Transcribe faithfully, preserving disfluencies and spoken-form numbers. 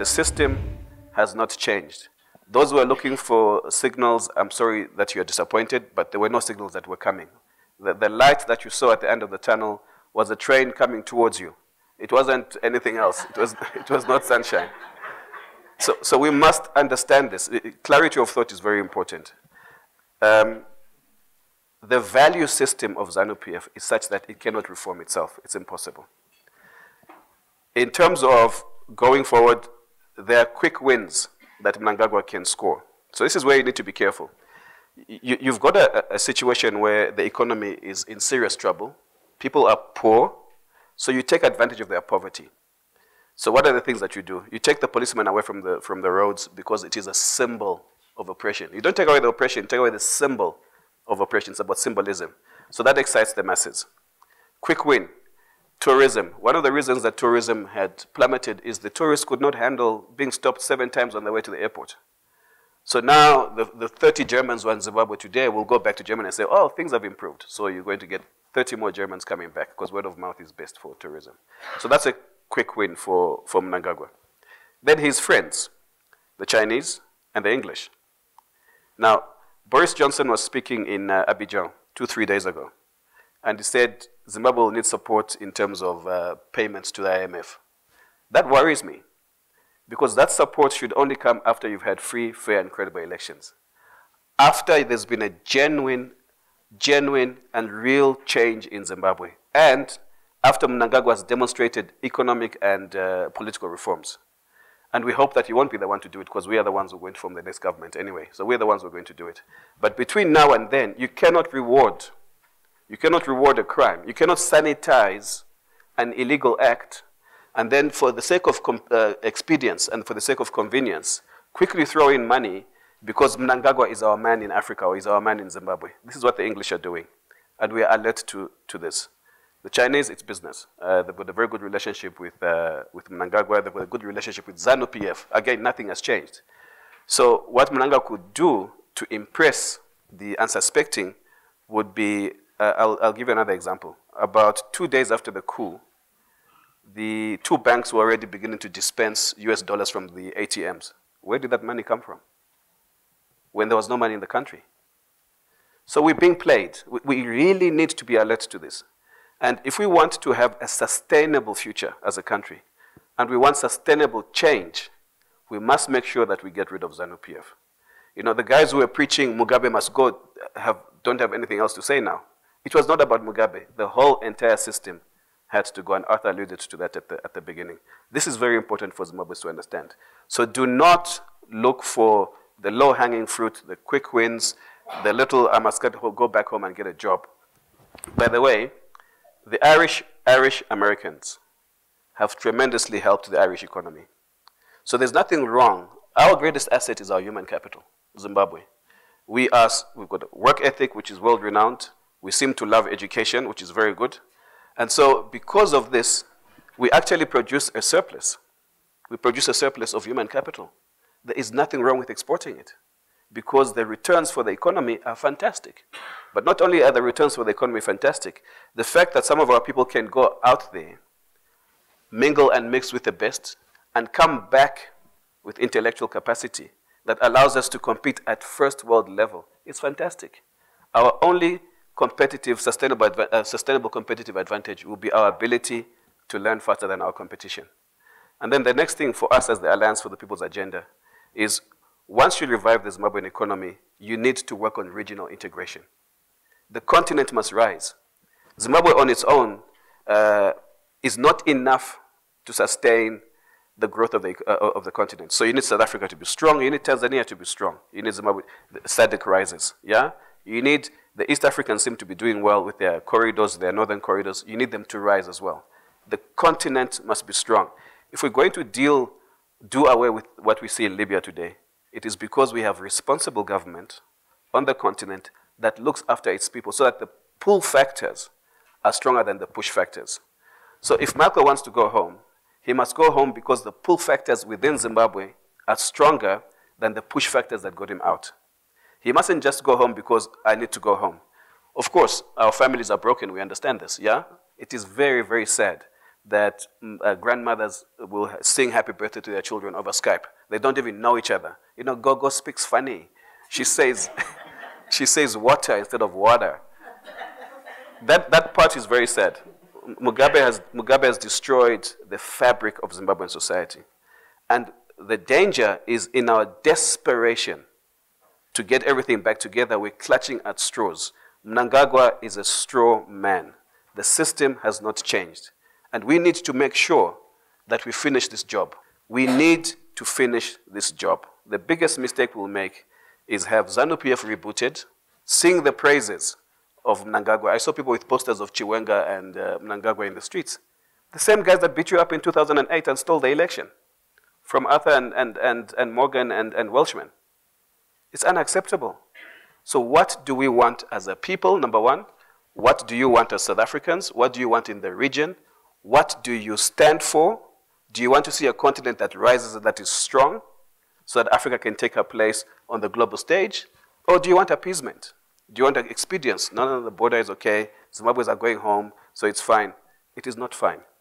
system has not changed. Those who are looking for signals, I'm sorry that you're disappointed, but there were no signals that were coming. The, the light that you saw at the end of the tunnel was a train coming towards you. It wasn't anything else. It was, it was not sunshine. So, so we must understand this. Clarity of thought is very important. Um, the value system of Zanu P F is such that it cannot reform itself. It's impossible. In terms of going forward, there are quick wins that Mnangagwa can score. So this is where you need to be careful. You, you've got a, a situation where the economy is in serious trouble. People are poor, so you take advantage of their poverty. So what are the things that you do? You take the policemen away from the, from the roads because it is a symbol of oppression. You don't take away the oppression, you take away the symbol of oppression. It's about symbolism. So that excites the masses. Quick win. Tourism. One of the reasons that tourism had plummeted is the tourists could not handle being stopped seven times on the way to the airport. So now the, the thirty Germans who are in Zimbabwe today will go back to Germany and say, oh, things have improved. So you're going to get thirty more Germans coming back because word of mouth is best for tourism. So that's a quick win for, for Mnangagwa. Then his friends, the Chinese and the English. Now, Boris Johnson was speaking in uh, Abidjan two, three days ago. And he said Zimbabwe will need support in terms of uh, payments to the I M F. That worries me, because that support should only come after you've had free, fair, and credible elections. After there's been a genuine, genuine, and real change in Zimbabwe, and after Mnangagwa has demonstrated economic and uh, political reforms. And we hope that he won't be the one to do it, because we are the ones who are going to form the next government anyway. So we're the ones who are going to do it. But between now and then, you cannot reward You cannot reward a crime. You cannot sanitize an illegal act and then for the sake of uh, expedience and for the sake of convenience, quickly throw in money because Mnangagwa is our man in Africa or is our man in Zimbabwe. This is what the English are doing. And we are alert to, to this. The Chinese, it's business. Uh, they've got a very good relationship with, uh, with Mnangagwa. They've got a good relationship with Zanu P F. Again, nothing has changed. So what Mnangagwa could do to impress the unsuspecting would be Uh, I'll, I'll give you another example. About two days after the coup, the two banks were already beginning to dispense U S dollars from the A T Ms. Where did that money come from? When there was no money in the country. So we're being played. We, we really need to be alert to this. And if we want to have a sustainable future as a country, and we want sustainable change, we must make sure that we get rid of Zanu P F. You know, the guys who are preaching Mugabe must go have, don't have anything else to say now. It was not about Mugabe. The whole entire system had to go, and Arthur alluded to that at the, at the beginning. This is very important for Zimbabweans to understand. So do not look for the low-hanging fruit, the quick wins, the little, I must go back home and get a job. By the way, the Irish, Irish Americans have tremendously helped the Irish economy. So there's nothing wrong. Our greatest asset is our human capital, Zimbabwe. We are, we've got a work ethic, which is world-renowned. We seem to love education, which is very good. And so because of this, we actually produce a surplus. We produce a surplus of human capital. There is nothing wrong with exporting it because the returns for the economy are fantastic. But not only are the returns for the economy fantastic, the fact that some of our people can go out there, mingle and mix with the best, and come back with intellectual capacity that allows us to compete at first world level is fantastic. Our only competitive, sustainable, uh, sustainable competitive advantage will be our ability to learn faster than our competition. And then the next thing for us as the Alliance for the People's Agenda is once you revive the Zimbabwean economy, you need to work on regional integration. The continent must rise. Zimbabwe on its own uh, is not enough to sustain the growth of the, uh, of the continent. So you need South Africa to be strong, you need Tanzania to be strong, you need Zimbabwe, the S A D C rises, yeah? You need, the East Africans seem to be doing well with their corridors, their northern corridors. You need them to rise as well. The continent must be strong. If we're going to deal, do away with what we see in Libya today, it is because we have responsible government on the continent that looks after its people so that the pull factors are stronger than the push factors. So if Michael wants to go home, he must go home because the pull factors within Zimbabwe are stronger than the push factors that got him out. He mustn't just go home because I need to go home. Of course, our families are broken. We understand this, yeah? It is very, very sad. that uh, grandmothers will sing happy birthday to their children over Skype. They don't even know each other. You know, Gogo speaks funny. She says, she says water instead of water. That, that part is very sad. Mugabe has, Mugabe has destroyed the fabric of Zimbabwean society. And the danger is in our desperation to get everything back together, we're clutching at straws. Mnangagwa is a straw man. The system has not changed. And we need to make sure that we finish this job. We need to finish this job. The biggest mistake we'll make is have Zanu P F rebooted, sing the praises of Mnangagwa. I saw people with posters of Chiwenga and uh, Mnangagwa in the streets. The same guys that beat you up in two thousand eight and stole the election from Arthur and, and, and, and Morgan and, and Welshman. It's unacceptable. So what do we want as a people, number one? What do you want as South Africans? What do you want in the region? What do you stand for? Do you want to see a continent that rises, that is strong, so that Africa can take her place on the global stage? Or do you want appeasement? Do you want expedience? No, no, the border is okay. Zimbabweans are going home, so it's fine. It is not fine.